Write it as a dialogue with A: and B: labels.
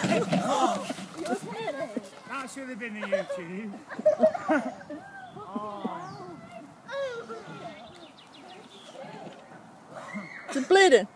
A: That should have been the YouTube.
B: Is it bleeding?